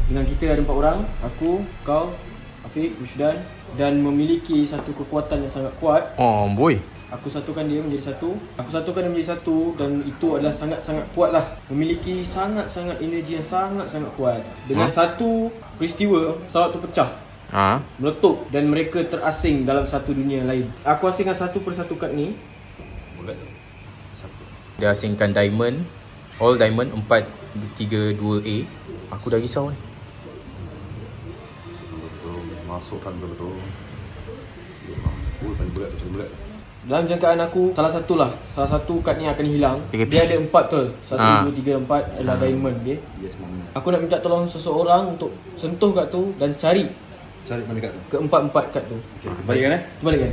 Dengan kita ada 4 orang, aku, kau, Afiq, Rusdan, dan memiliki satu kekuatan yang sangat kuat. Oh boy. Aku satukan dia menjadi satu. Aku satukan dia menjadi satu dan itu adalah sangat-sangat kuat lah. Memiliki sangat-sangat energi yang sangat-sangat kuat. Dengan satu peristiwa, pesawat tu pecah. Meletup dan mereka terasing dalam satu dunia lain. Aku asingkan satu persatu kad ni. Bulat tu. Satu. Dia asingkan diamond. All diamond 432A. Aku dah risau ni. Betul-betul masukkan betul-betul. Paling berat tu, paling berat. Dalam jangkaan aku, salah satu kad ni akan hilang. Dia ada 4 betul. 1, 2, 3, 4 adalah diamond dia. Yes, mami. Aku nak minta tolong seseorang untuk sentuh kad tu dan cari mana kad tu? keempat-empat kad tu. Okey, balikkan Balikkan.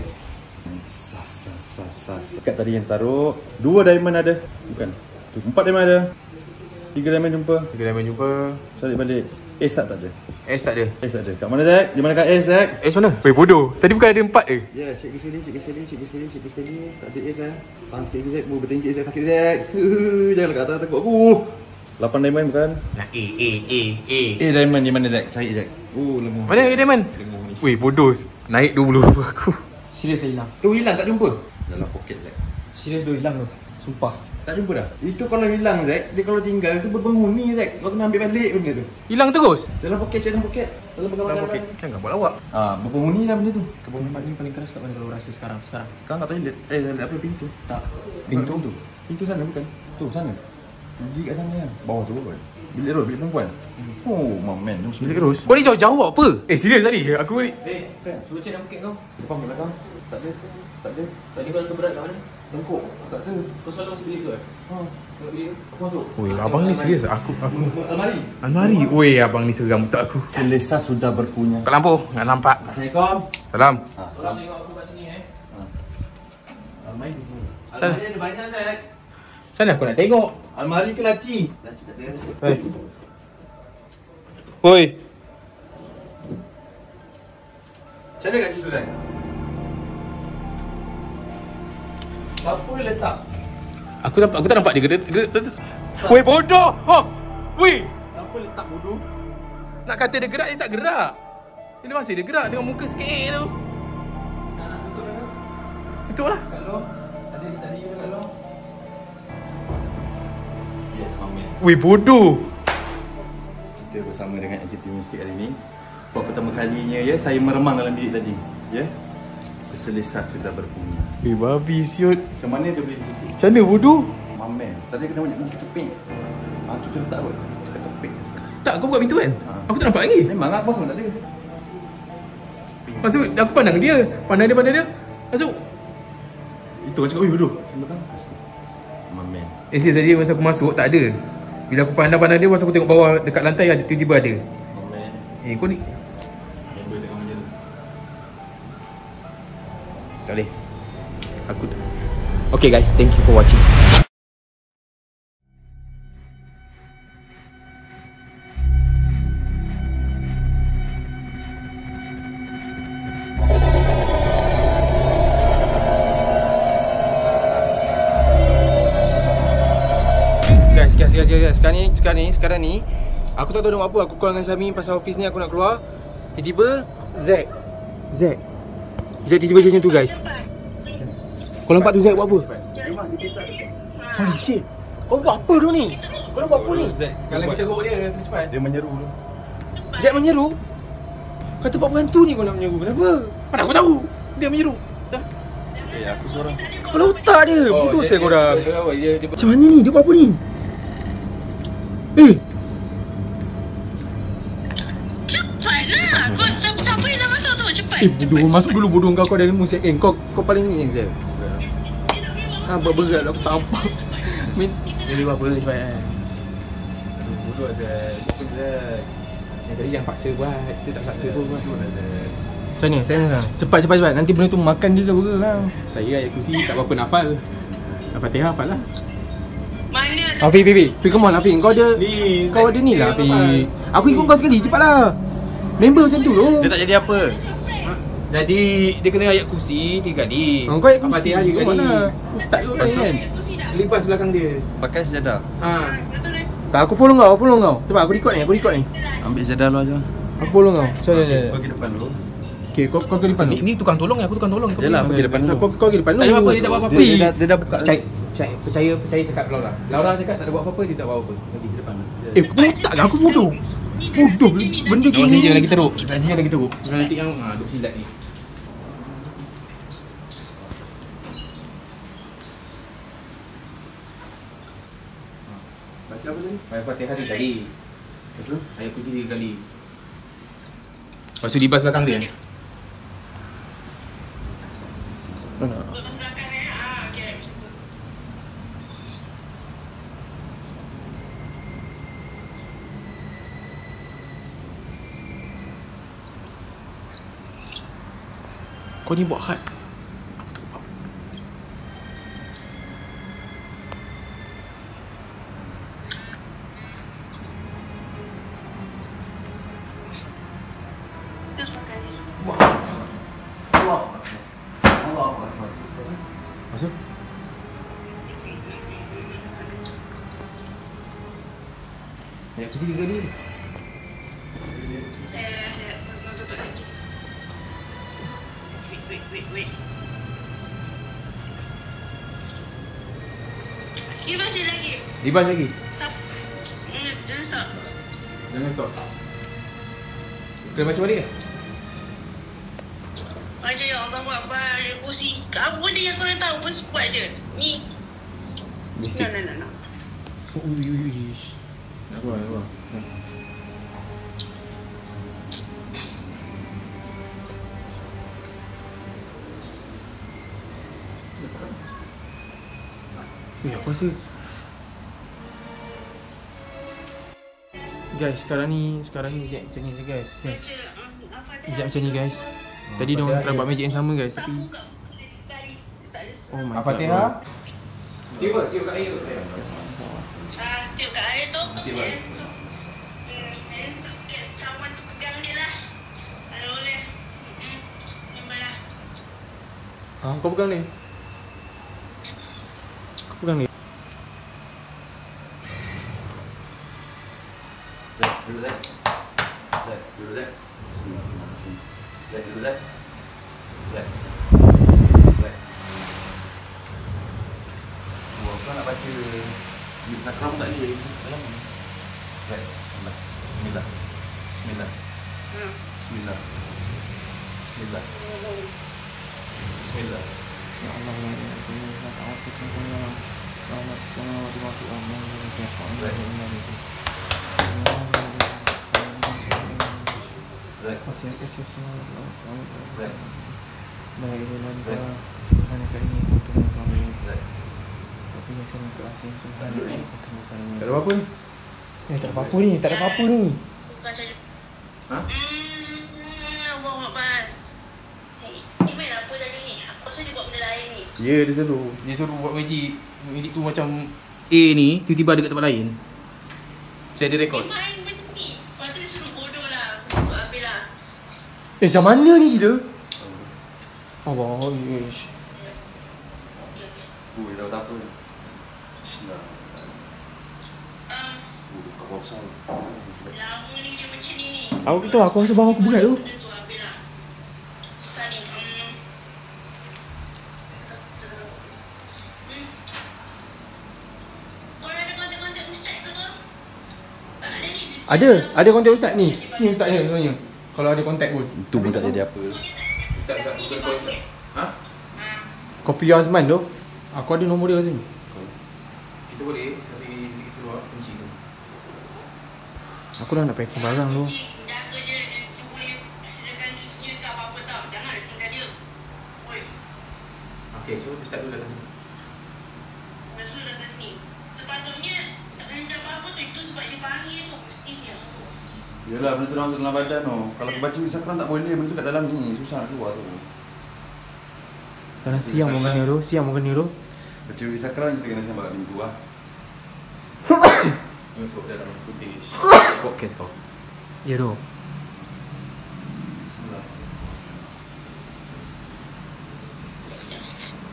Kad tadi yang taruh 2 diamond ada. Bukan. 4 diamond ada. 3 diamond jumpa. 3 diamond jumpa. Cari balik. S tak ada. S tak ada. S tak ada. Kat mana Zack? Di mana kat S Zack? S mana? Weh bodoh. Tadi bukan ada 4 ke? Ya, cek sekali. Tak ada S eh. Tahan sikit lagi Zack. Mu bertingkit Zack, sakit Zack. Jangan kat atas takut aku. 8 diamond bukan? Nah, A. A diamond di mana Zack? Cari Zack. Lemah. Mana A diamond? Lemah ni. Weh bodoh. Naik dulu aku. Serius dah hilang. Tu hilang tak jumpa. Dalam poket Zack. Serius dah hilang tu. Sumpah. Tak jumpa dah. Itu kalau hilang Zack, dia kalau tinggal tu berpenghuni Zack. Kau kena ambil balik benda tu. Hilang terus? Dalam poket, dalam poket. Dalam Okey. Jangan buat lawak. Berpenghuni lah benda tu. Tempat ni paling keras kat mana kalau rasa sekarang? Sekarang tak toilet. Apa pintu? Tak. Pintu? Pintu sana bukan? Tu sana. Pergi kat sana kan. Bawah tu bukan? Bilik Ros, bilik perempuan. Oh, man. Bilik Ros. Kau ni jauh-jauh apa? Serius tadi? Aku ni. Cuba cek dalam poket kau. Depan belakang. Tak ada. Tadi kau rasa berat kat mana? Tengkuk. Tak ada. Kau selalu masuk bilik tu kan? Tengok bilik tu. Aku masuk. Weh, abang ni serius. Aku. Almari. Weh, abang ni seram tak aku. Selesa sudah berpunya. Kat lampu. Nak nampak. Assalamualaikum. Salam. Orang tengok aku kat sini Almari di sini. Sana. Almari ada banyak Zack. Sana aku nak tengok. Almari ke laci? Laci tak ada. Hei. Woi. Macam mana kat situ Zack? Siapa letak? Aku tak nampak dia. Weh, bodoh. Weh. Siapa letak bodoh? Nak kata dia gerak, dia tak gerak. Dia masih dia gerak dengan muka sikit tu. Nak tutup dah. Tutup lah. Kat luar. Tadi juga kat luar. Yes, mami. Weh, bodoh. Kita bersama dengan entiti mistik hari ni. Buat pertama kalinya ya, saya meremang dalam bilik tadi. Ya. Keselesa sudah berbunyi. Weh, babi siut. Macam mana dia boleh di situ? Macam mana bodoh? Mamen. Tadi kena banyak bunyi ketepik. Tu dia letak apa? Ketepik. Tak, kau buka pintu kan? Aku tak nampak lagi. Memang aku pun tak ada. Masuk, aku pandang dia. Pandang dia. Masuk. Itu orang cakap, weh bodoh. Belakang. Mamen. Serius tadi masa aku masuk, tak ada. Bila aku pandang dia, masa aku tengok bawah dekat lantai, ada tiba-tiba ada. Mamen. Kau ni Member tengah menjeru. tak boleh. Aku Okay guys, thank you for watching. Guys, sekarang ni aku tak tahu nak buat apa. Aku call dengan Syami pasal office ni, aku nak keluar. Tiba-tiba Zack tiba-tiba macam tu guys. Kau nampak tu Zack buat apa? Holy shit. Kau buat apa tu ni? Kau nak buat apa ni? Kalau kita teruk dia cepat. Dia menyeru tu. Zack menyeru? Kata buat berhantu ni kau nak menyeru. Kenapa? Mana aku tahu. Dia menyeru. Aku seorang. Kepala otak dia. Bodoh sekali korang. Macam mana ni? Dia buat apa ni? Cepatlah. Siapa yang dah masuk tu? Cepat. Bodoh. Masuk dulu bodoh kau ada ilmu Zack. Kau paling ni yang Zack. Buat berat aku tak nampak. Dia buat apa cepat. Aduh, bodoh Zack. Bodoh Zack. Yang tadi jangan paksa buat. Kita tak paksa pun buat. Bodoh Zack. Macam ni? Cepat. Nanti benda tu makan dia ke burger lah. Saya ayat kursi tak berapa nak hafal. Al-Fatihah hafal lah. Mana? Afiq, come on Afiq. Kau ada Ni, kau ada ni lah Afiq. Aku ikut kau sekali, cepatlah. Member macam tu loh. Dia tak jadi apa? Jadi dia kena ayat kursi 3 kali. Kau ayat kursi Al-Fatihah 3 kali. mana? Ustaz kau Lepas tu? kan? Lipas belakang dia. Pakai sejadah. Ha. Tak, aku follow kau, Cepat aku record ni. Ambil sedar lu aja. Aku follow kau. Saya. Pergi depan dulu. Okey, kau ke depan. Ni tukang tolong ya, aku tukang tolong. Yalah, pergi depan dulu. Kau ke depan dulu. Tak ada apa-apa, dia tak buat apa-apa. Dia dah buka. Percaya cakap Laura. Laura cakap tak ada buat apa-apa, dia tak buat apa-apa. Pergi ke depan. Kau boleh tak ke? Aku bodoh. Benda Awak gini. senja lagi teruk. Senja lagi teruk. Nanti yang duk silat ni. Baca apa tadi? Ayat Fatihah dia kali. Lepas tu? Ayat kursi 3 kali. Lepas tu libas belakang dia. Kau ni buat hard. Masuk. Ayat kursi 3 kali. Wait. Libas lagi. Jangan stop. Jangan stop. Kena baca balik ke? Baca ya Allah Akbar, kursi. Apa benda yang korang tahu pun buat je. Ni. Basic. No. Nak buat. Aku rasa guys, sekarang ni Zek macam ni je guys. Zek macam ni guys. Tadi diorang try buat magic yang sama guys, tapi oh my god. Al-Fatihah. Tiup kat air tu. Tiup kat air tu. Tiup balik. Cawan tu pegang dia lah. Kalau boleh. Memanglah. Kau pegang ni. Pegang ni. Kau nak baca Sakram tak boleh dalam ni. Bismillah. Tak ada apa-apa ni. Tak ada apa-apa ni. Bukan saja. Ha? Allah Akbar. Ni main apa tadi ni? Aku rasa dia buat benda lain ni. Ya, dia suruh. Dia suruh buat magic. Magic tu macam A ni tiba-tiba ada kat tempat lain. Saya ada rekod. Dia main benda ni. Lepas tu dia suruh bodoh lah. Aku untuk ambil lah. Macam mana ni kita? Allah, ish. Dah tak apa. Bismillah. Buka bosan. Lama ni dia macam ni. Aku tahu, aku rasa bawah aku berat tu. Dia tu ambil lah. Tadi. Korang ada kontak-kontak ustaz ke tu? Tak ada ni. Ada kontak ustaz ni. Ni ustaznya sebenarnya. Kalau ada kontak pun. Itu pun tak jadi apa. Ustaz, bukan call Ustaz. Ha? Kopi Azman tu. Aku ada nombor dia kat sini. Kita boleh, tapi kita keluar kunci tu. Aku dah nak packing barang tu. Jaga je. Dia boleh dengan dia tak apa-apa tau. Jangan tinggal dia. Oi. Okey, so Ustaz tu datang sini. Rasul datang sini. Sepatutnya tak kena apa-apa tu. Itu sebab dia panggil tu. Mesti dia. Yelah, benda tu orang dalam badan tu. Kalau kau baca Sakram tak boleh, benda tu kat dalam ni. Susah nak keluar tu. Karena siang mau kena tu. Baca Sakram kita kena sampai kat pintu lah. Dia masuk dalam footage podcast kau. Ya tu. Bismillah.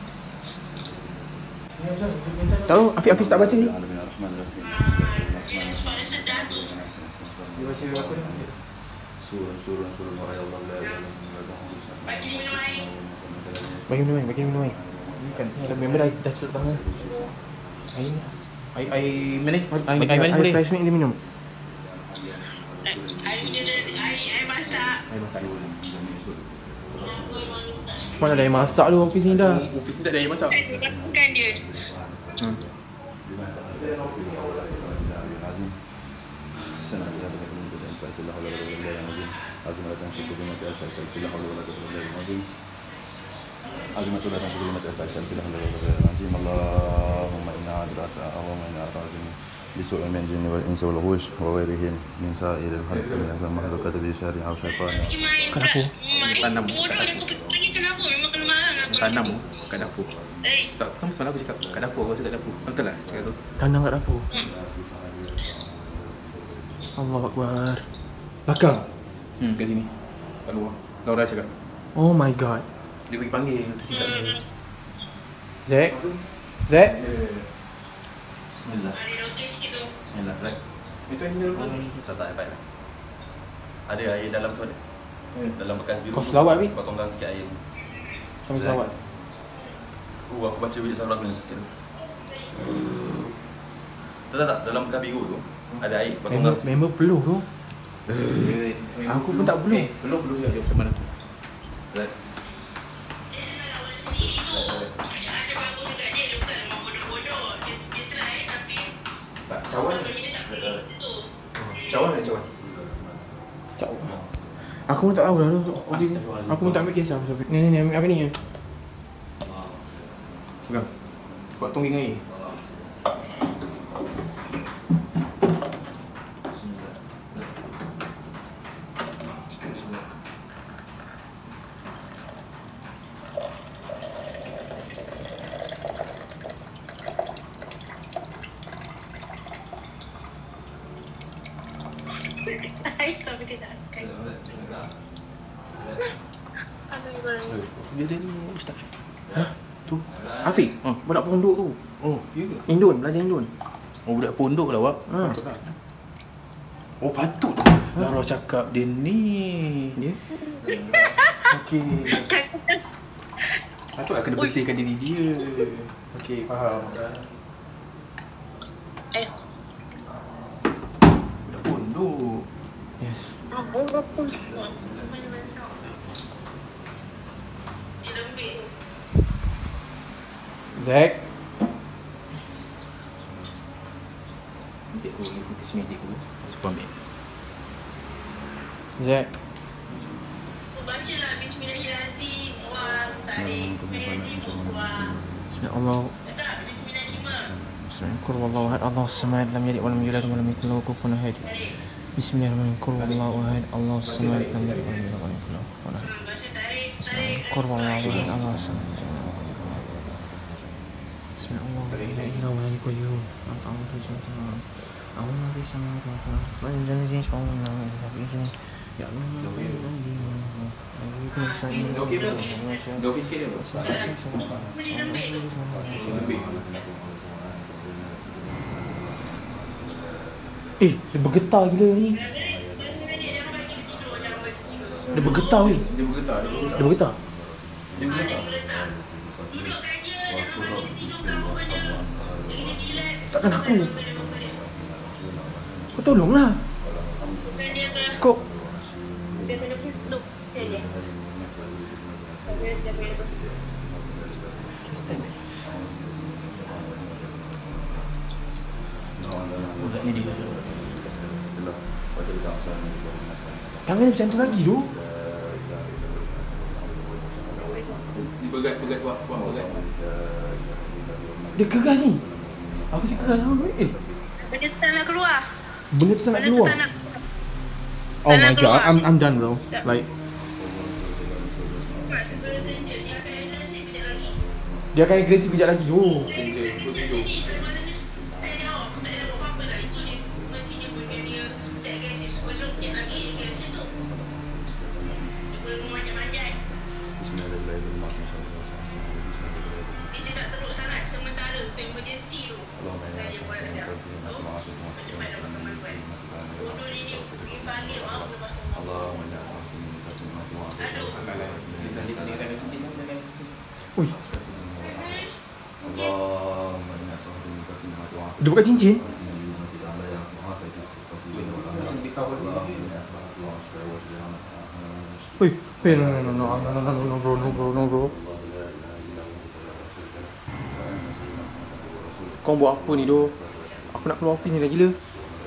Tahu Hafiz tak baca ni? Bismillahirrahmanirrahim. sedar tu. Dia baca apa ni? Surun wahai Allah la ilaha illallah. Bagi minum air. Bagi minum air. Ni kan, member dah cukup tangan. Air ni. Air manis boleh. Fresh milk dia minum. Air masak. Air masak. Mana ada air masak tu office ni dah. Office ni tak ada air masak. Bukan dia. بسوء من الجن والإنس والغوش وغيرهم من سائر الخلق من المخلوقات بشر أو شيطان. Kenapa? Tanam kat dapur. Kenapa? Memang kena marah nak. Tanam kat dapur. Sebab kan semalam aku cakap kat dapur, aku rasa kat dapur. Betul tak cakap tu? Tanam kat dapur. Allah Akbar. Belakang. Kat sini. Kat luar. Laura cakap. Oh my god. Dia pergi panggil tu si tak dia. Zack. Bismillah. Bismillah. Zack. Itu handle tu. Tak baik. Ada air dalam tu ada. Dalam bekas biru. Kau selawat, Bi? Kau tonggang sikit air. Sambil selawat. Aku baca bilik saraf ni sakit tu. Tak, dalam bekas biru tu ada air. Kau tonggang. Member peluh tu. Aku pun tak peluh. Peluh juga dia teman aku. Zack. ada bagus juga dia bukan memang bodoh-bodoh. Dia try tapi Cawan. Cak. Aku pun tak tahu dah tu. Aku pun tak ambil kisah pasal ni ambil apa ni? Pegang. Buat tungging air. air tapi dia tak akan. Dia ni ustaz. Hah? Tu. Afiq. Budak pondok tu. Oh, ya ke? Indon, belajar Indon. Oh, budak pondok lah, Wak. Ha. Oh, patut. Lara cakap dia ni. Dia. Okey. Patut lah kena bersihkan diri dia. Okey, faham. Budak pondok. Yes. Zack. Nanti aku ni putih magic dulu. Masuk ambil. Zack. Bacalah Bismillahirrahmanirrahim. Wah, tarik. Bismillahirrahmanirrahim. Bismillah. Tak, Bismillahirrahmanirrahim. Bismillah. Qul wallahu ahad. Allahu samad. Lam yalid wa lam yulad wa lam yakul lahu kufuwan ahad. Bismillahirrahmanirrahim. Qul wallahu ahad. Allahu samad. Lam yalid wa lam yulad wa lam yakul lahu kufuwan ahad. Baca tarik. Bismillah. Qul wallahu ahad. Allahu samad. Bismillah. La ilaha illallah wa la ilaha illallah. Allahu akbar. Allah di sana Tuhan. Panjang sini semua tapi sini. Ya Allah. Okey belum? Dah okey sikit dia. Dia bergetar gila ni. Dia bergetar weh. Dia bergetar. Dia bergetar. Takkan aku. Kau tolonglah. Kau Dia kena peluk. Saya. Budak ni dia. tangan dia macam tu lagi tu. Dia begat buat begat. Dia keras ni. Apa sih keras tu? Benda tu tak nak keluar. Benda tu tak nak keluar. Tak nak. Oh my god, I'm done bro. Like dia akan agresif kejap lagi. Oh. Dia buka cincin? Wih, no bro. Kau buat apa ni doh? Aku nak keluar office ni dah gila.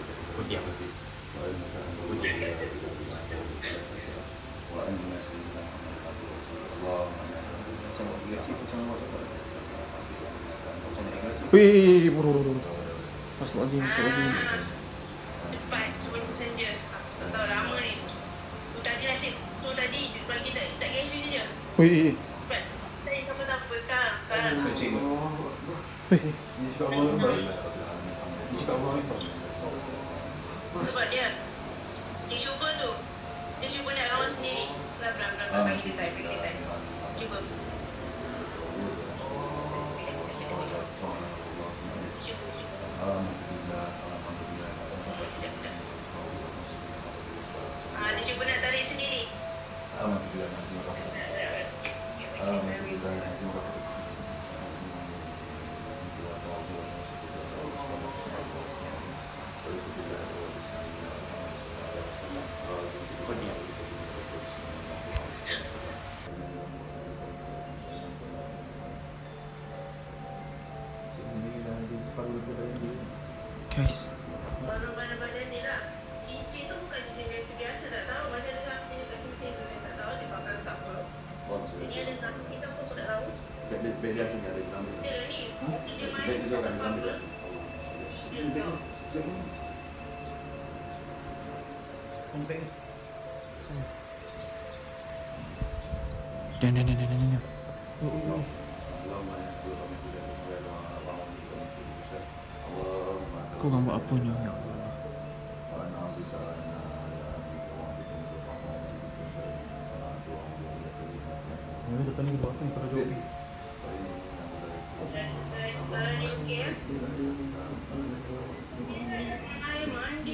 Wih, bro. Astagfirullahaladzim. Cepat, sebelum senja. Tak tahu lama ni. Tu tadi lah sip. Tu tadi bagi tak gaji dia. Wih. Cepat. Tadi siapa-siapa sekarang. Wih. Sebab dia cuba tu. Dia cuba nak lawan sendiri. Pelan-pelan. Bagi dia time. Cuba. Dia cuba nak tarik sendiri. Guys, Badan ni lah. Cincin tu bukan cincin biasa-biasa. Tak tahu macam ada siapa punya kat cincin tu. Saya tak tahu dia pakai letak apa. Ini ada satu kita pun tak tahu. Beg dia sini ada di dalam. Dia ni. Dia main Beg dia kan dalam apa. Dia tahu. Dan. Kau orang buat apa ni? Mana depan ni buat apa ni? Kau dah jawab ni. Barang ni okey ya? Air mandi.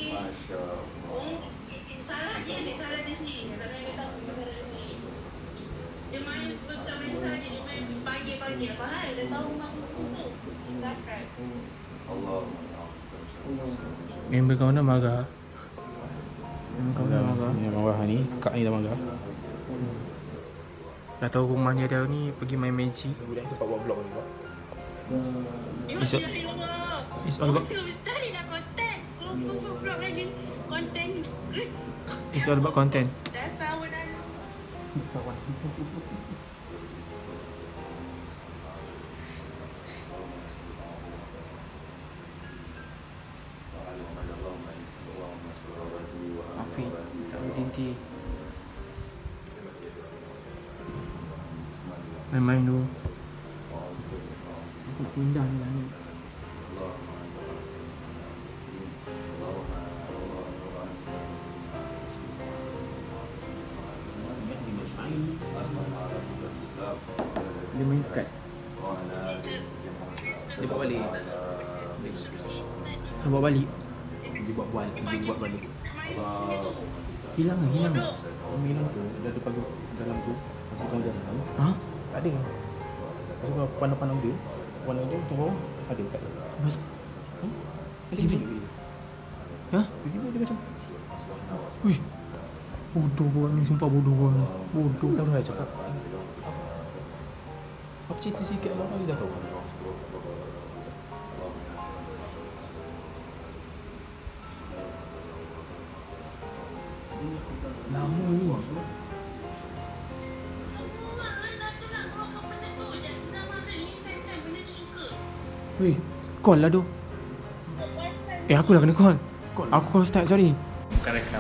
Salah dia sendiri. Tak payah kata apa salah dia sendiri. Dia main bukan main saja. Dia main pagi-pagi. Apa hal? Dia tahu rumah tu situ. Silakan. Member kau nak marah. Yang marah ni, kak ni dah marah. Dah tahu rumahnya dia ni pergi main Magic. Budak ni sempat buat vlog ni, Pak. It's all about Tadi dah konten. Kau vlog lagi. Konten. It's all about content. Dah sawan dah. Afiq, tak berhenti. Main-main dulu. Aku nak pindah ni lah ni. Dia main kad. Dia buat balik. Dia buat balik. Dia buat balik. Hilang ke? Hilang tu, dah depan dalam tu. Masa kau jalan. Ha? Tak ada. Masa kau pandang-pandang dia, tu bawah ada kat dia. Mas Ada video dia. Ha? Video dia macam Wih. Bodoh korang ni, sumpah bodoh korang ni. Bodoh. dah pernah cakap. Apa cerita sikit abang dia dah tahu. Lama ni. Weh, call lah tu. Aku dah kena call. Aku call start, sorry. Bukan rekam.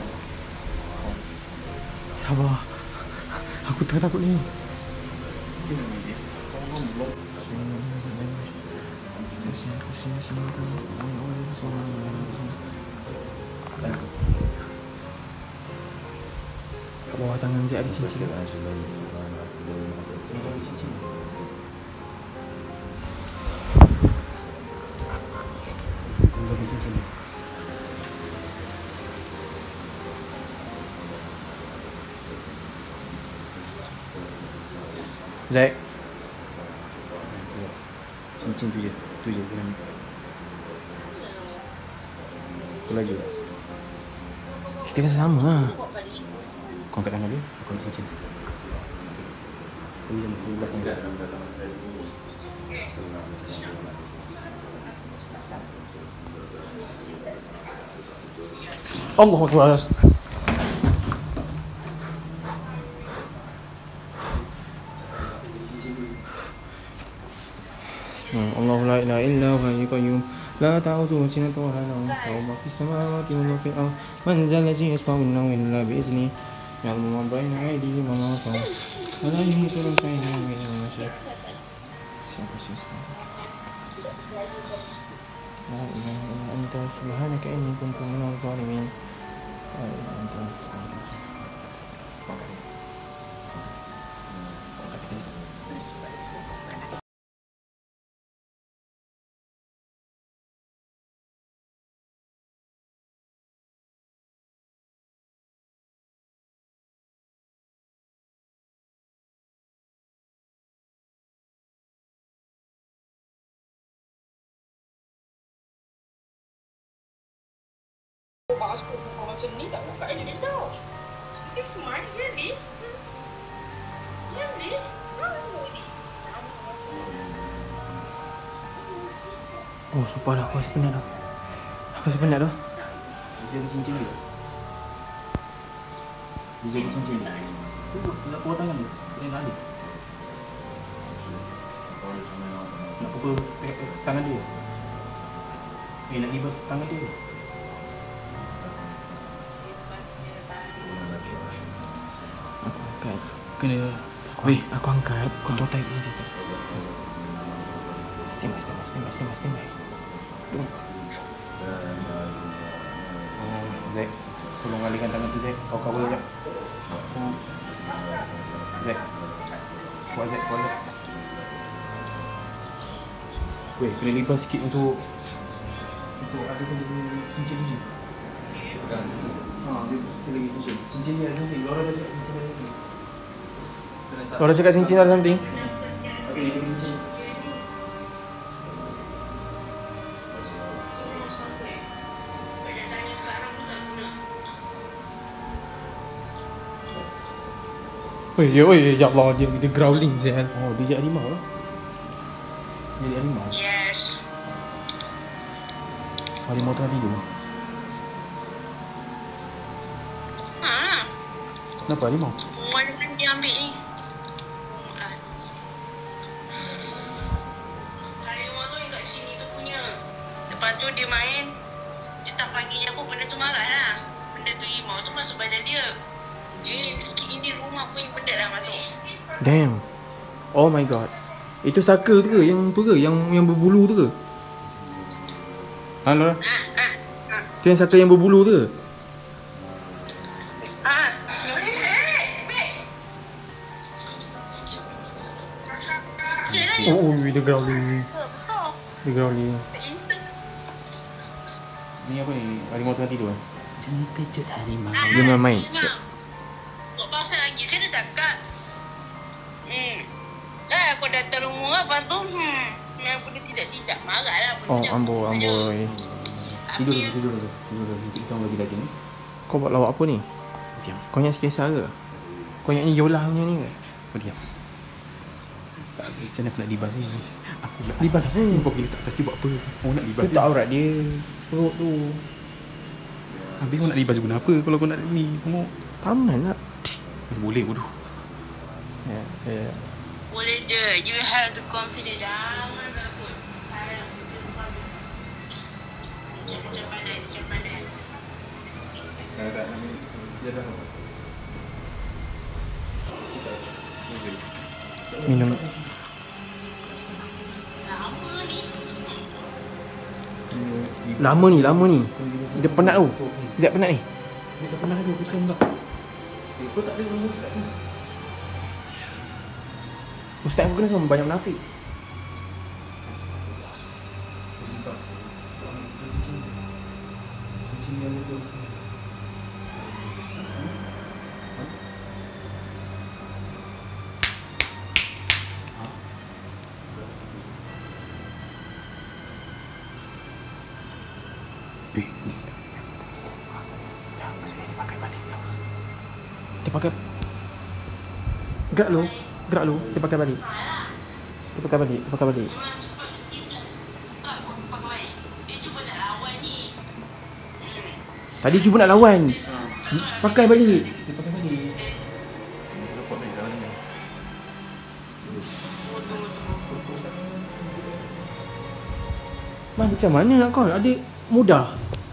Sabar. Aku tengah takut ni. Kat bawah tangan Zaid ada cincin. Ni ada cincin. Ada cincin. Zaid. Cincin tu je kena. Aku laju. Kita kan sama lah. Kau angkat tangan dia, aku ambil cincin. Kau jom, kau belakang dia. Allah Akbar. Allah la ilaha illa huwa al-hayyul qayyum la ta'khudhuhu sinatun wa la nawm lahu ma fis samawati wa ma fil ardh man dhal ladzi yashfa'u 'indahu illa bi idhnihi ya'lamu ma bayna aydihim wa ma khalfahum wa la yuhituna bi shay'in min 'ilmihi la ilaha illa anta subhanaka inni kuntu minadh dhalimin la ilaha illa anta subhanaka. Mak aku macam ni tak buka je dia dah. It's smart, really? Really? Oh, sumpah dah, aku rasa penat dah. Aku rasa penat dah. Dia ada cincin dia. Dia jadi cincin dia. Tu nak pukul tangan dia. Dia tak ada. Nak pukul tangan dia. Nak libas tangan dia. Aku angkat. Kena. Weh, aku angkat. Kau tahu type ni je. Stand by. Tunggu. Zack, tolong alihkan tangan tu Zack. Kau cover sekejap. Zack. Kuat Zack. Weh, kena lipas sikit untuk alihkan cincin ni. Pegang cincin. Dia selagi cincin. Cincin ni ada something. Laura dah cakap cincin ada something. Orang cakap cincin ada something. Okay, dia cakap cincin. Oi, ya Allah, dia growling Zal. Oh, dia jadi harimau lah. Dia jadi harimau. Yes. Harimau tengah tidur. Kenapa harimau? Mana dia ambil ni? Harimau tu yang kat sini tu punya. Lepas tu dia main. Dia tak panggil apa, benda tu marah lah. Benda tu harimau tu masuk badan dia. Ini rumah punya benda dah masuk. Damn. Oh my god. Itu saka tu ke? Yang tu ke? Yang berbulu tu ke? Halo. Tu yang saka yang berbulu tu ke? Oh, dia growling. Besar. Dia growling. Ni apa ni? Harimau tengah tidur eh? Kejut harimau. Dia main. Kau pasal lagi, saya dah cakap. Aku datang rumah, lepas tu, memang dia tidak marah lah. Oh, amboi. Tidur. Nanti kita orang lagi ni. Kau buat lawak apa ni? Diam. Kau ingat sikisah ke? Kau ingat ni Yolah punya ni ke? Kau diam. Macam mana aku nak libas ni? Aku nak Libas apa? Kau pergi letak atas dia buat apa? Kau nak libas Letak aurat dia. Perut tu. Habis kau nak libas guna apa kalau kau nak ni? Tengok. Taman lah. Boleh bodoh. Ya. Boleh je, you have to confident. Jangan takut. Jangan pandai. Tak nak siapa apa? Minum. Lama ni. Dia penat tu. Zat penat ni. Dia dah pernah ada pesan tak? Kau tak ada nombor ustaz ni. Ustaz aku kena sama banyak munafik. Cincin yang betul. Dia pakai. Gerak lu. Dia pakai balik. Tadi cuba nak lawan. Pakai balik. Dia pakai balik. Macam mana nak call? Adik mudah.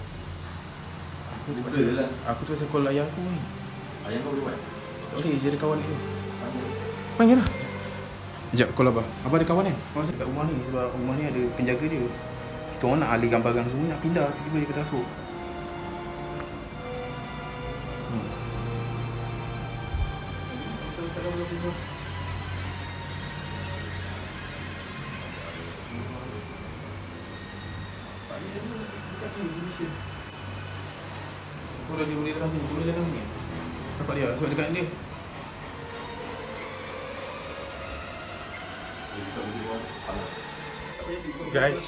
Aku terpaksa call ayah aku ni. Ayah kau boleh buat? Tak boleh, dia ada kawan dia. Panggil lah. Sekejap, call Abah. Abah ada kawan kan? Masa dekat rumah ni, sebab rumah ni ada penjaga dia. Kita orang nak alihkan barang semua, nak pindah, tiba-tiba dia kena masuk. Dia boleh datang sini, Nampak dia, sebab dekat dia. Guys,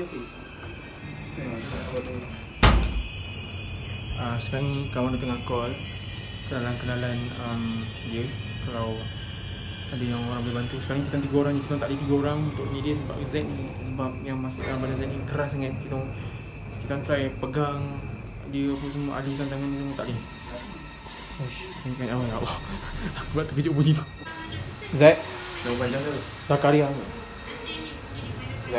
sekarang ni kawan dia tengah call kenalan dia. Kalau ada yang orang boleh bantu. Sekarang ni kita 3 orang je, kita tak ada 3 orang untuk ni dia sebab Z ni, sebab yang masuk dalam badan Z ni keras sangat. Kita try pegang dia apa semua, alihkan tangan ni semua tak boleh. Ya Allah. Aku buat terkejut bunyi tu. Z, Dah panjang tu. Zakaria. Z.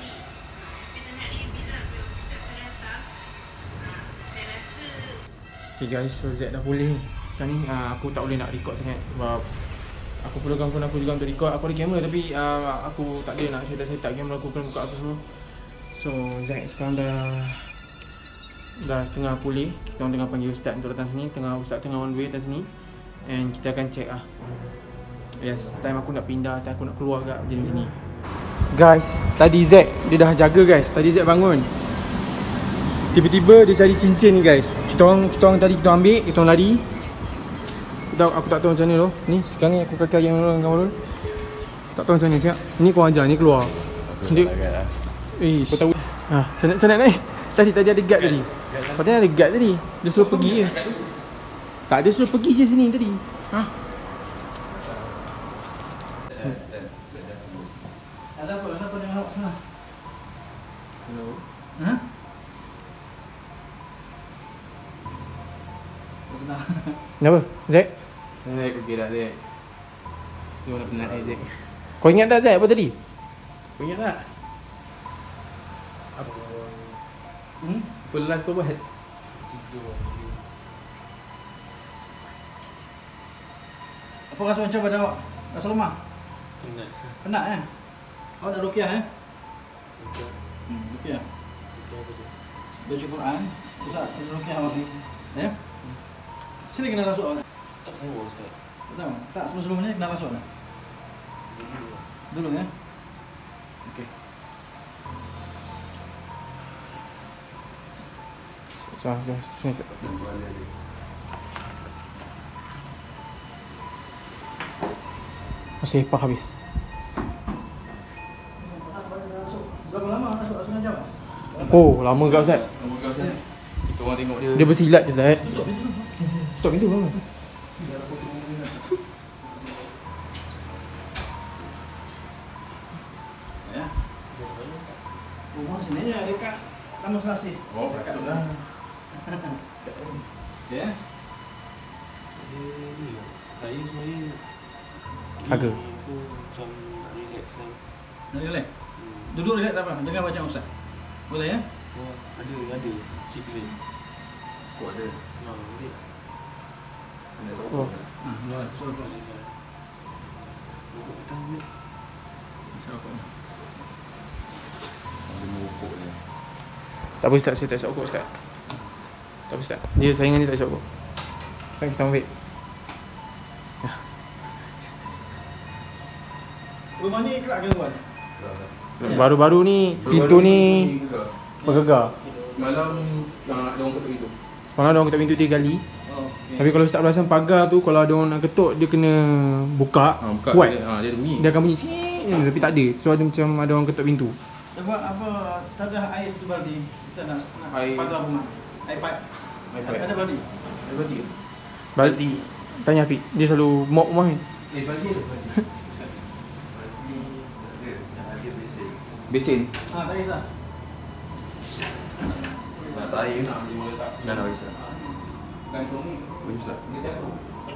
Okay guys, so Z dah boleh. Sekarang ni aku tak boleh nak record sangat sebab aku pegang phone aku juga untuk record. Aku ada kamera tapi aku tak ada nak set up kamera aku, kena buka apa semua. So Z sekarang dah tengah pulih. Kita orang tengah panggil ustaz untuk datang sini. Ustaz tengah on way datang sini. And kita akan check yes, time aku nak pindah, time aku nak keluar agak jadi macam ni. Guys, tadi Z dia dah jaga guys. Tadi Z bangun. Tiba-tiba dia cari cincin ni guys. Kita orang tadi kita ambil, kita orang lari. Aku tak tahu macam mana tu. Ni sekarang ni aku kakak yang orang kawan tu. Tak tahu macam mana siap. Ni kau ajar, ni keluar. Dia kau tahu. Sanat naik. Tadi ada guard tadi. Patutnya ada guard tadi. Dia suruh pergi je. Tak, dia suruh pergi je sini tadi. Ada apa dengan awak sana? Hello. Senang. Kenapa? Zack? Zack, okey dah Zack. Dia nak penat Zack. Kau ingat tak Zack apa tadi? Kau ingat tak? Apa last kau buat? Apa rasa macam pada awak? Rasa lemah? Penat eh? Awak dah ruqyah eh? Ruqyah. Baca Quran. Ustaz, ruqyah awak ni. Ya? Sini kena rasuk awak tak? Tak tahu Ustaz. Tak tahu? Tak, sebelum ni kena rasuk tak? Dulu ya? Okey. Sini. Masih pah habis. Berapa lama rasuk? Setengah jam? Oh, lama gak Ustaz. Nombor kau Zack. Kita orang tengok dia. Dia bersilat je Ustaz. Tutup pintu bang. Ya. Rumah sini ya, dekat Taman Selasih. Oh, betul lah. Ya. Saya sebenarnya Harga. macam relax kan. Nak relax? Duduk relax tak apa, jangan baca Ustaz. Boleh ya? Ada cik clean. Kau ada. Boleh. Ada Oh. sokong. Boleh. Suruh. Sambil merokok dia. Tak apa Ustaz, saya tak isap rokok Ustaz. Tak apa Ustaz. Dia saingan dia tak isap rokok. Sekarang kita ambil. Rumah ni kelak ke tuan? Baru-baru ni pintu ni bergegar. Semalam ada orang ketuk pintu. Semalam ada orang ketuk pintu 3 kali. Oh, okey. Tapi kalau Ustaz perasan pagar tu, kalau ada orang nak ketuk, dia kena buka, kuat. Dia ada bunyi. Dia akan bunyi cing, tapi tak ada. So ada macam ada orang ketuk pintu. Dapat apa? Tak ada air satu baldi. Kita nak Air. pagar rumah. Air pipe. iPad. Ada baldi. Ada berarti. Baldi. Tanya Afiq, dia selalu mop rumah ni. Bagi tu. Yang ada besin. Besin. Tak kisah. Nak tak air nak bagi Ustaz. Gantung ni. Bagi Ustaz. Dia jatuh.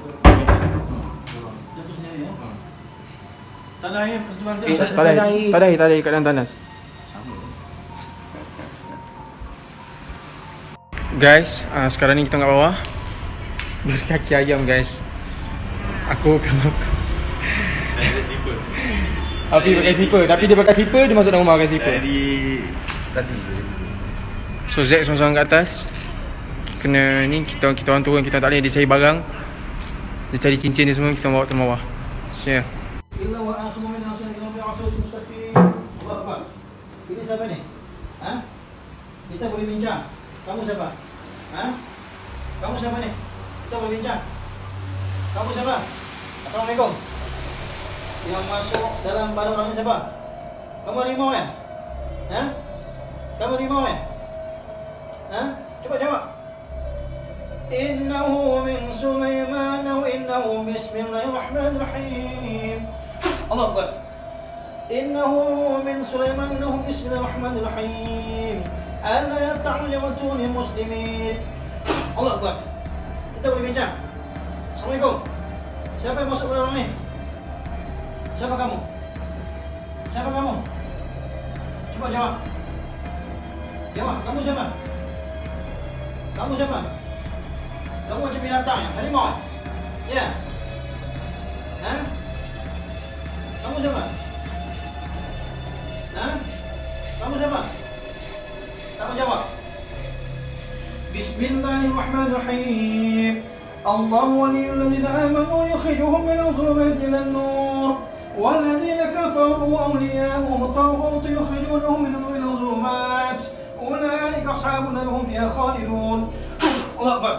Jatuh sendiri ya. Tak ada air, lepas tu Tak ada air kat dalam tandas. Guys, sekarang ni kita kat bawah. Berkaki ayam guys. Aku akan Saya ada slipper. Afi pakai slipper, tapi dia pakai slipper, dia masuk dalam rumah pakai slipper. Dari tadi. So Zack seorang-seorang kat atas. Kena ni kita orang turun, kita tak boleh dia cari barang. Dia cari cincin dia semua, kita bawa ke bawah. Share. Illa wa akhiru min asal ila bi asal mustaqim. Allah Akbar. Ini siapa ni? Ha? Kita boleh bincang. Kamu siapa? Ha? Kamu siapa ni? Kita boleh bincang. Kamu siapa? Assalamualaikum. Yang masuk dalam barang orang ni siapa? Kamu harimau ya? Ha? Kamu harimau ya? Ha? Coba jawab. Innahu min Sulaiman wa innahu bismillahirrahmanirrahim. Allah Akbar. Innahu min Sulaiman innahu bismillahirrahmanirrahim. Alla ta'lamatuni muslimin. Allah Akbar. Kita boleh bincang. Assalamualaikum. Siapa yang masuk dalam ni? Siapa kamu? Siapa kamu? Coba jawab. Jawab. Kamu siapa? Kamu siapa? Kamu macam binatang ya? Harimau ya? Ha? Kamu siapa? Ha? Kamu siapa? Tak mau jawab. Bismillahirrahmanirrahim. Allahu waliyul ladzina amanu yukhrijuhum minadh dhulumati ilan nur wal ladzina kafaru awliya'uhum at-taghut yukhrijunahum minadh dhulumat ulaika ashabun nar hum fiha khalidun. Allahu Akbar.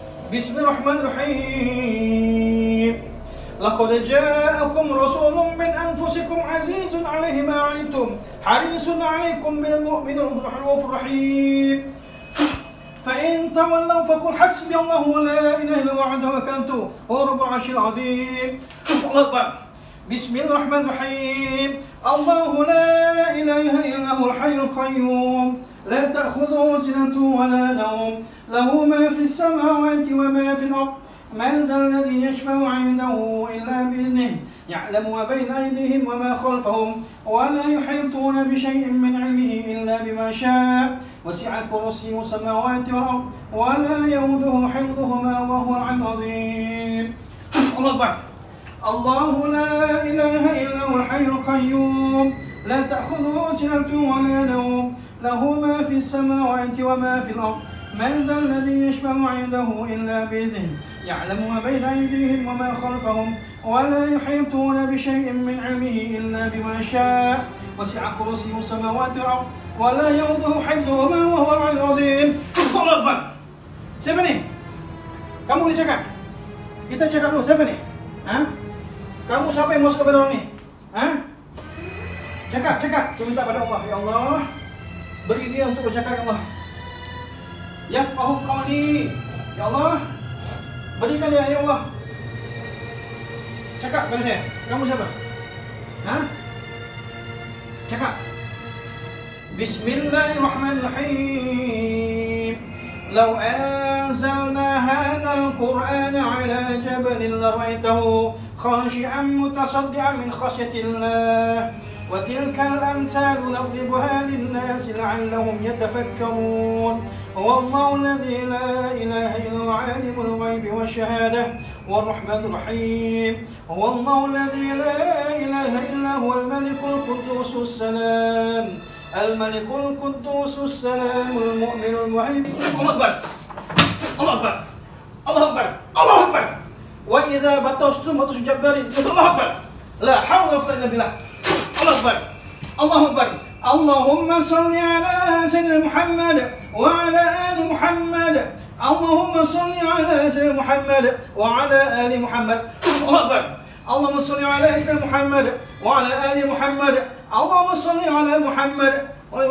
Bismillahirrahmanirrahim. Laqad ja'akum rasulun min anfusikum azizun 'alaihi ma 'anittum harisun 'alaikum bil mu'minina raufur rahim. Fa in tawallaw faqul hasbiyallahu wa la ilaha illa huwa 'alaihi tawakkaltu wa rabbul 'arsyil 'azim. Allahu Akbar. Bismillahirrahmanirrahim. Allahu la ilaha illa huwal hayyul qayyum. لا تأخذه سنة ولا نوم له ما في السماوات وما في الأرض من ذا الذي يشفع عنده إلا بإذنه يعلم ما بين أيديهم وما خلفهم ولا يحيطون بشيء من علمه إلا بما شاء وسع كرسيه السماوات والأرض ولا يؤوده حفظهما وهو العلي العظيم. الله أكبر. الله لا إله إلا هو الحي القيوم لا تأخذه سنة ولا نوم له ما في السماوات وما في الأرض من ذا الذي يشفع عنده إلا بإذنه يعلم ما بين أيديهم وما خلفهم ولا يحيطون بشيء من علمه إلا بما شاء وسع كرسيه السماوات والأرض ولا يؤوده حفظهما وهو العلي العظيم. الله أكبر. Siapa ni? Kamu boleh cakap? Kita cakap dulu, siapa ni? Ha? Kamu siapa yang masuk ke dalam ni? Ha? Cakap. Saya minta pada Allah, ya Allah, beri dia untuk bercakap, ya Allah. Yafqahu qawli, ya Allah, berikan dia, ya Allah. Cakap pada saya, kamu siapa? Ha? Cakap. Bismillahirrahmanirrahim. Lau anzalna hadzal Qur'ana 'ala jabalin lara'aitahu khashi'an mutasaddi'an min khashyatillah. وتلك الأمثال نضربها للناس لعلهم يتفكرون هو الله الذي لا إله إلا هو عالم الغيب والشهادة والرحمن الرحيم هو الله الذي لا إله إلا هو الملك القدوس السلام الملك القدوس السلام المؤمن المهيمن. الله أكبر. الله أكبر. الله أكبر. الله أكبر. وإذا بطشتم بطش جبارين. الله أكبر. لا حول ولا قوة إلا بالله. الله أكبر. الله أكبر. اللهم صل على سيدنا محمد وعلى آل محمد. اللهم صل على سيدنا محمد وعلى آل محمد. الله أكبر. اللهم صل على سيدنا محمد وعلى آل محمد. اللهم صل على محمد.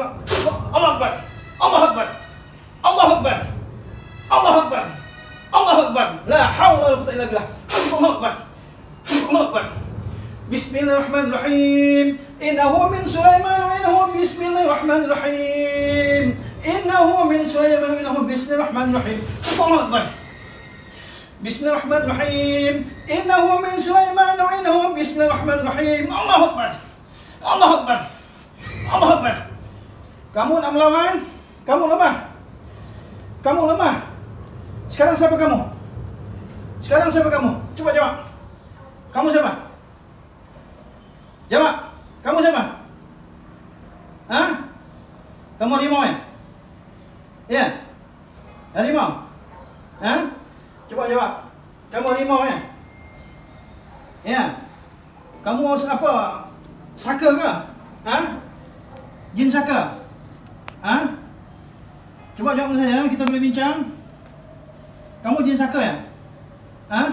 الله أكبر. الله أكبر. الله أكبر. الله أكبر. الله Allahu Akbar. La haula wala quwwata illa billah. Allahu Akbar. Allahu Akbar. Bismillahirrahmanirrahim. Innahu min Sulaiman wa innahu bismillahirrahmanirrahim. Innahu min Sulaiman wa innahu bismillahirrahmanirrahim. Allahu Akbar. Bismillahirrahmanirrahim. Innahu min Sulaiman wa innahu bismillahirrahmanirrahim. Allahu Akbar. Allahu Akbar. Allahu Akbar. Kamu nak melawan? Kamu lemah. Kamu lemah. Sekarang siapa kamu? Sekarang siapa kamu? Coba jawab. Kamu siapa? Jawab. Kamu siapa? Hah? Kamu harimau ya? Ya? Harimau? Hah? Coba jawab. Kamu harimau ya? Ya? Kamu apa? Saka ke? Hah? Jin saka? Hah? Coba jawab saya, kita boleh bincang. Kamu jin saka ya? Hah?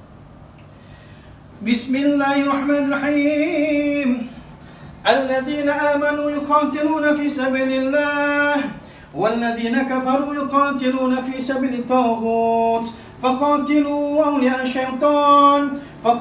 Bismillahirrahmanirrahim. Alladzina amanu yuqatiluna fi sabilillah walladzina kafaru yuqatiluna fi sabilit taghut faqatilu awliya syaitan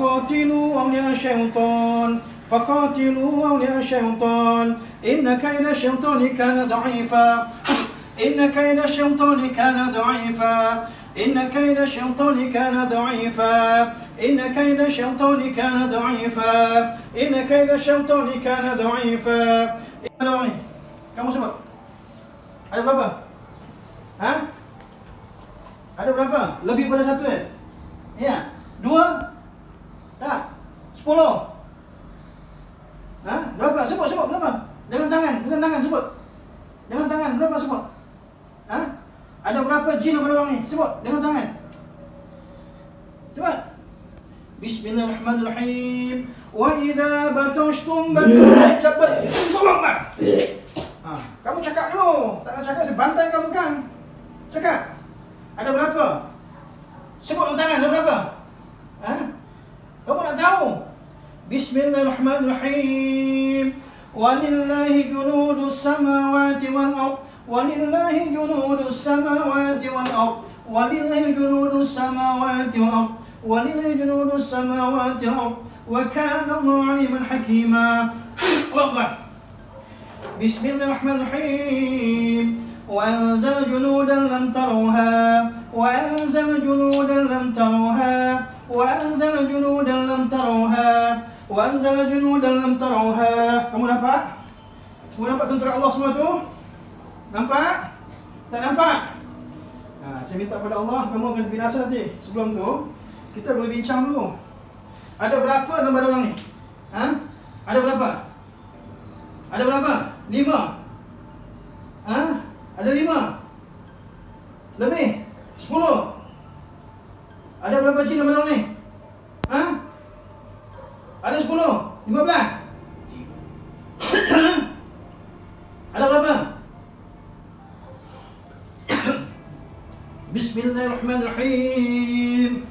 فقاتلوا أولياء الشيطان إن كيد الشيطان كان ضعيفا إن كيد الشيطان كان ضعيفا إن كيد الشيطان كان ضعيفا إن كيد الشيطان كان ضعيفا إن كيد الشيطان كان ضعيفا. Kamu sebut. Ada berapa? Hah? Ada berapa? Lebih pada satu ya? Ya. 2? Tak. 10? Hah? Berapa? Sebut berapa? Dengan tangan sebut. Dengan tangan berapa sebut? Hah? Ada berapa jin pada orang ni? Sebut dengan tangan. Cepat. Bismillahirrahmanirrahim. Wa idza batashtum cepat. Sebutlah. Kamu cakap dulu. Tak nak cakap saya bantai kamu kan. Cakap. Ada berapa? Sebut dengan tangan ada berapa? Hah? Kamu nak tahu? Bismillahirrahmanirrahim. Walillahi junudus samawati wal ard. Walillahi junudus samawati wal ard. Walillahi junudus samawati wal ard. Walillahi junudus samawati wal ard. Wa kana Allahu aliman hakima. Allahu Bismillahirrahmanirrahim. Wa anzala junudan lam tarawha. Wa anzala junudan lam tarawha. Wa anzala junudan lam tarawha. Wa anzala junudan lam tarawha. Kamu nampak? Kamu nampak tentera Allah semua tu? Nampak? Tak nampak? Saya minta pada Allah kamu akan binasa nanti. Sebelum tu kita boleh bincang dulu. Ada berapa dalam badan orang ni? Ha? Ada berapa? Ada berapa? 5. Ha? Ada 5. Lebih? 10. Ada berapa jin dalam badan orang ni? Ha? Ada 10? 15? Ada berapa? Bismillahirrahmanirrahim.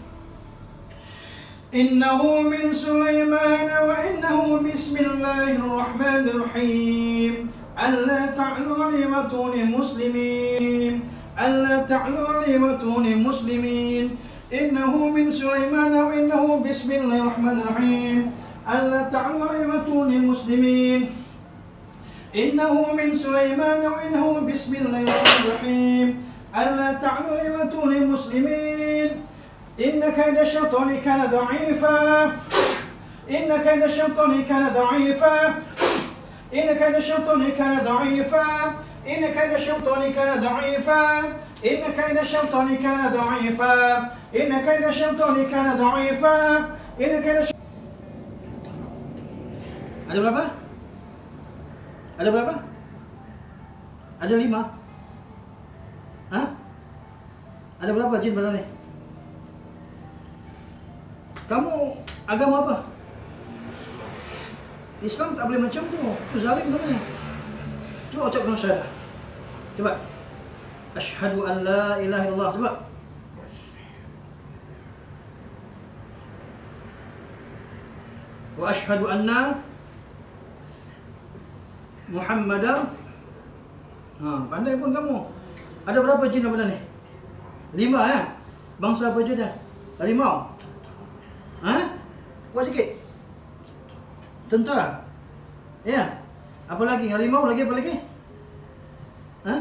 Innahu min Sulaiman wa innahu bismillahirrahmanirrahim. Alla ta'lu 'alayhi muslimin. Alla ta'lu 'alayhi muslimin. Innahu min Sulaiman wa innahu bismillahirrahmanirrahim. Alla ta'lu 'alayhi muslimin. Innahu min Sulaiman wa innahu bismillahirrahmanirrahim. Alla ta'lu 'alayhi muslimin. Inna kayda syaitani kana da'ifa. Inna kayda syaitani kana da'ifa. Inna kayda syaitani kana da'ifa. Inna kayda syaitani kana da'ifa. Inna kayda syaitani kana da'ifa. Inna kayda syaitani kana da'ifa. Inna kayda Ada berapa? Ada berapa? Ada 5. Hah? Ada berapa jin pada ni? Kamu agama apa? Islam tak boleh macam tu. Tu zalim namanya. Cuba ucap dengan syahadah. Cuba. Asyhadu an la ilaha illallah. Sebab. Wa asyhadu anna Muhammadar. Pandai pun kamu. Ada berapa jin pada ni? 5 ya? Bangsa apa je dah? Harimau? Ha? Kuat sikit? Tentera? Ya? Apa lagi? Harimau lagi apa lagi? Ha?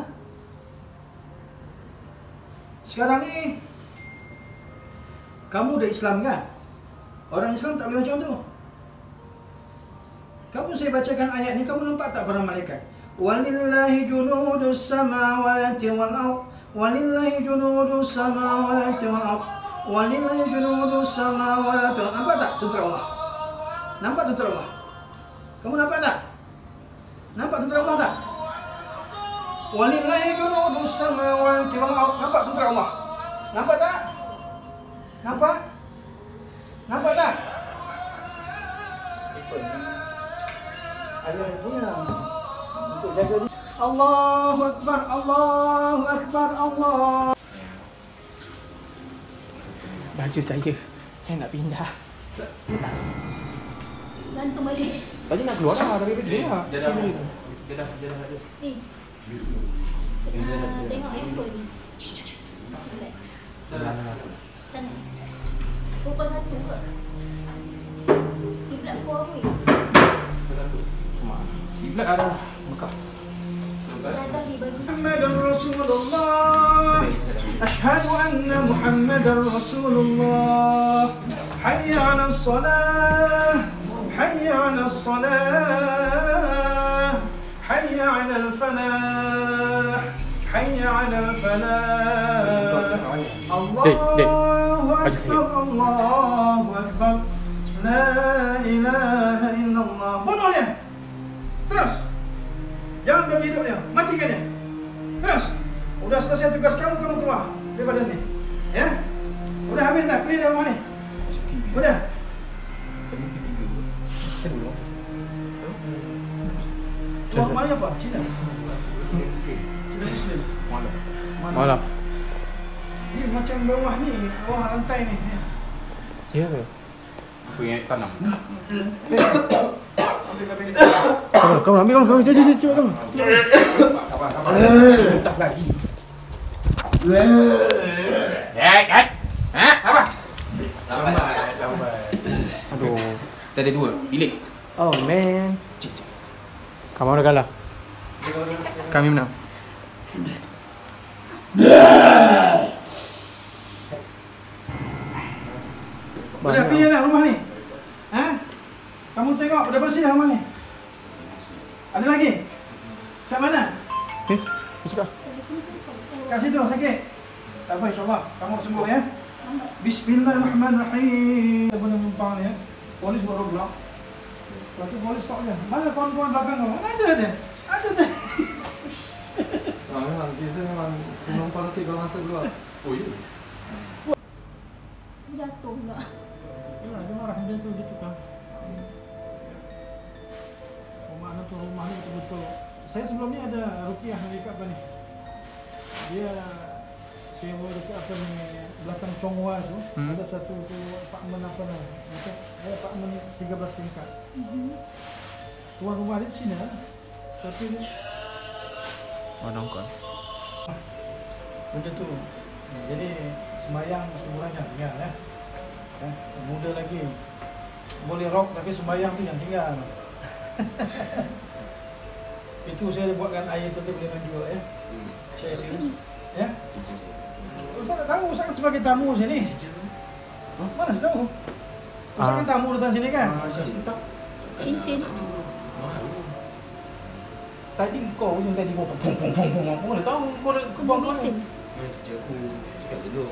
Sekarang ni kamu dah Islam kan? Orang Islam tak boleh macam tu. Kamu saya bacakan ayat ni, kamu nampak tak para malaikat? Walillahi junudus samawati wal ardh. Walillahi junudus samawati wal ardh. Walillahi junudus samawati wal ardh. Nampak tak tentera Allah? Nampak tentera Allah? Kamu nampak tak? Nampak tentera Allah tak? Walillahi junudus samawati wal ardh. Nampak tentera Allah? Nampak tak? Nampak? Nampak tak? Ayah punya untuk jaga dia. Allahu Akbar, Allahu Akbar, Allah. Baju saya nak pindah. Gantung balik. Tadi nak keluar dah dari kerja lah. Dia dah ada. Tengok handphone. Sana. Pukul 1 ke? Kiblat kau apa ya? Cuma kiblat ada Mekah. Dah dibagi. Muhammadan Rasulullah. Ashhadu anna Muhammadan Rasulullah. Hayya 'alas salah. Hayya 'alas salah. Hayya 'alal falah. Hayya 'alal falah. Allahu Akbar, Allahu Akbar. La ilaha illallah. Bunuh dia. Terus. Jangan bagi hidup dia. Matikan dia. Terus. Udah selesai tugas kamu, kamu keluar daripada ni. Ya? Udah habis dah clear rumah ni. Udah. Tuan rumah ni apa? Cina. Cina Muslim. Maaf. Ni macam bawah ni, bawah lantai ni. Ya ke? Apa yang tanam? Ambil kabin ni. Kamu ambil kamu. Cepat kamu. Sabar. Tak lagi. Apa? Lambat. Aduh. Kita ada 2 bilik. Oh man. Kamu udah kalah. Kami menang. Udah clear dah rumah ni? Ha? Kamu tengok, udah bersih dah rumah ni? Ada lagi? Kat mana? Cakap. Kat situ, sakit? Tak apa, insyaAllah. Kamu sembuh ya? Bismillahirrahmanirrahim. Kita boleh numpang ya. Polis baru pulang. Lepas tu polis stop je. Mana kawan-kawan belakang kau? Mana ada dia? Ada dia. Memang biasa memang penumpang sikit kalau masuk keluar. Oh ya. Jatuh pula. Dia marah macam tu, dia tukar. Rumah tu, rumah ni betul-betul. Saya sebelum ni ada rukiah dekat apa ni. Dia sewa dekat apa ni, belakang Chonghua tu. Ada satu tu apartmen apa ni. Ada apartmen 13 tingkat. Tuan rumah dia Cina. Tapi dia nongkon. macam tu. Jadi sembahyang sekurang-kurangnya tinggal ya. Muda lagi. Boleh rock tapi sembahyang tu yang tinggal. Itu saya buatkan air tutup dengan juga ya. Saya serius. Ya. Ustaz tak tahu, Ustaz kan sebagai tamu sini. Mana saya tahu? Ustaz kan tamu datang sini kan? Cincin. Tadi kau macam tadi kau pong. Apa mana tahu kau buang kau. Mesin. Aku cakap dulu.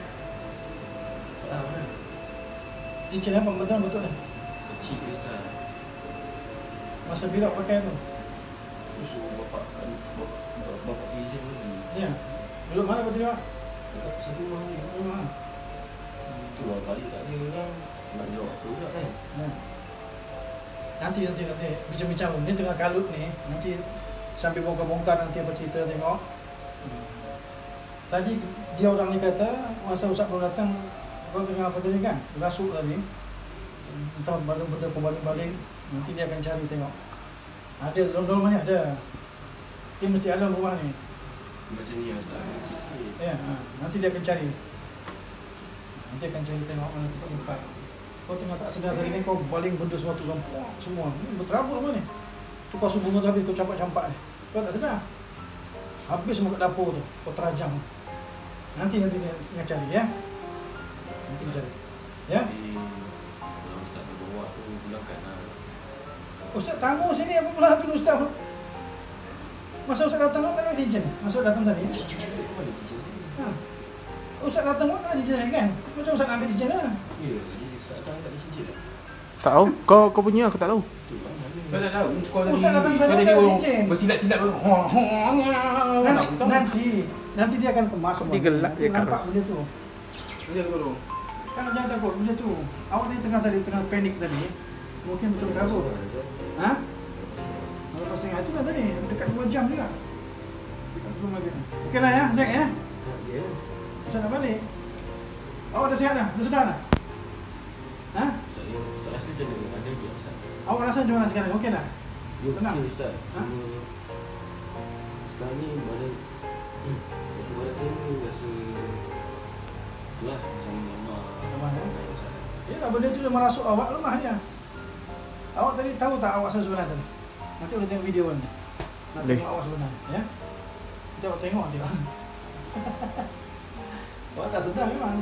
Cincin apa betul ni? Kecil ke Ustaz? Masa birak pakai tu. Suruh bapak izin lagi. Ya. Belum mana betul tak? Dekat satu rumah ni. Rumah. Tu lah kali tak ada orang nak jawab tu juga kan. Nanti bincang-bincang ni tengah kalut ni. Nanti sambil bongkar-bongkar nanti apa cerita tengok. Tadi dia orang ni kata masa Ustaz belum datang, kau tengah apa tadi kan? Rasuk tadi. Entah benda-benda pembaling-baling. Nanti dia akan cari tengok. Ada dalam rumah ni ada. Dia mesti ada rumah ni. Macam ni Ustaz. Kecil sikit. Ya, nanti dia akan cari. Nanti akan cari tengok mana tempat. Kau tengah tak sedar tadi ni, kau baling benda semua tu gampang semua. Ni berterabur apa ni? Tu pasu bunga tu habis kau campak-campak ni. Kau tak sedar. Habis semua kat dapur tu. Kau terajang. Nanti tengah cari ya. Nanti dia cari. Ya. Kalau Ustaz berbuat tu bilangkan lah. Ustaz tamu sini apa pula tu Ustaz? Masa Ustaz datang tak ada cincin. Masa datang tadi. Ha. Ustaz datang tak ada cincin kan? Macam Ustaz ambil cincin lah. Ya, jadi Ustaz datang tak ada cincin lah. Tak tahu. Kau punya aku tak tahu. Kau tak tahu. Kau Ustaz datang tadi kau tak ada cincin. bersilat-silat pun. Nanti dia akan kemas semua. Dia gelap Nanti je kat nampak atas. benda tu. Dia dulu. Kan jangan takut benda tu. Awak ni tengah panik tadi. Mungkin betul terabur. Ha? Lepas tengah itu kan tadi dekat 2 jam juga. Dekat 2 maghrib. Okeylah ya, Zack ya. Ya. Ustaz nak balik. Awak dah sihat dah? Dah sedar dah? Ha? Ustaz rasa macam mana? Ada je Ustaz. Awak rasa macam mana sekarang? Okey dah? Ya, Tenang. okey Ustaz. Ha? Cuma sekarang ni badan satu badan saya ni rasa itulah macam lemah. Lemah, ya? Ustaz. Yalah benda tu dah merasuk awak lemah je. Awak tadi tahu tak awak sebenar tadi? Nanti boleh tengok video ni. Nak tengok awak sebenar ya. Nanti awak tengok dia. Awak tak sedar memang.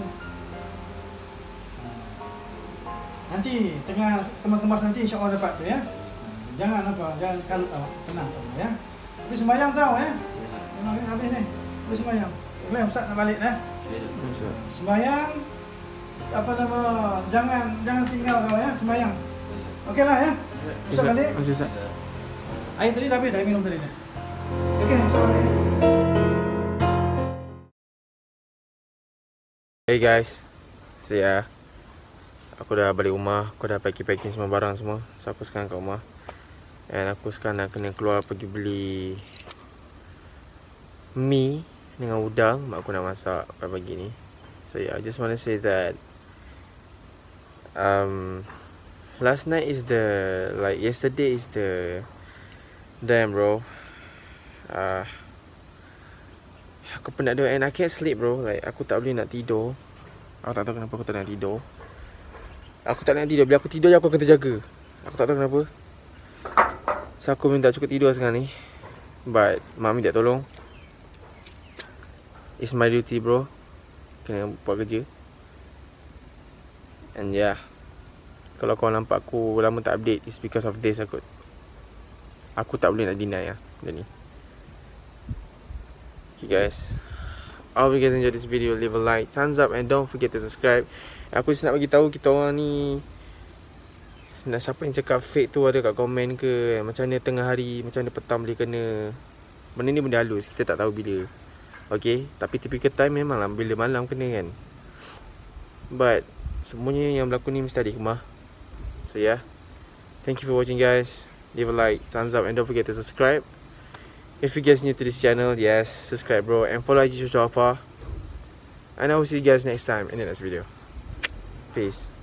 Nanti tengah kemas-kemas nanti insya-Allah dapat tu ya. Jangan kalut awak. Tenang ya. Tapi sembahyang tahu ya. Memang ni habis ni. Habis sembahyang. Boleh Ustaz nak balik ya. Sembahyang apa nama jangan tinggal kau ya sembahyang. Okeylah ya. Ustaz balik. Masih Ustaz. Air tadi dah habis dah minum tadi dah. Okey, Ustaz balik. Hey guys. So yeah. Aku dah balik rumah. Aku dah packing semua barang semua. So aku sekarang kat rumah. And aku sekarang nak kena keluar pergi beli mi dengan udang. Mak aku nak masak pagi ni. So yeah, I just want to say that last night is yesterday is the damn bro. Aku penat tu and I can't sleep bro. Like aku tak boleh nak tidur. Aku tak tahu kenapa aku tak nak tidur. Aku tak nak tidur. Bila aku tidur je aku akan terjaga. Aku tak tahu kenapa. So aku minta cukup tidur sekarang ni. But mak minta tolong. It's my duty bro. Kena buat kerja. And yeah. Kalau kau nampak aku lama tak update, it's because of this aku. Aku tak boleh nak deny lah benda ni. Okay guys, I hope you guys enjoyed this video. Leave a like, thumbs up and don't forget to subscribe. Aku just nak bagi tahu kita orang ni, nak siapa yang cakap fake tu ada kat komen ke, macam mana tengah hari, macam mana petang boleh kena. Benda ni benda halus, kita tak tahu bila. Okay, tapi typical time memang lah bila malam kena kan. But semuanya yang berlaku ni mesti ada hikmah. So yeah, thank you for watching guys. Leave a like, thumbs up and don't forget to subscribe. If you guys new to this channel, yes, subscribe bro. And follow IG Shoshu Alpha. And I will see you guys next time in the next video. Peace.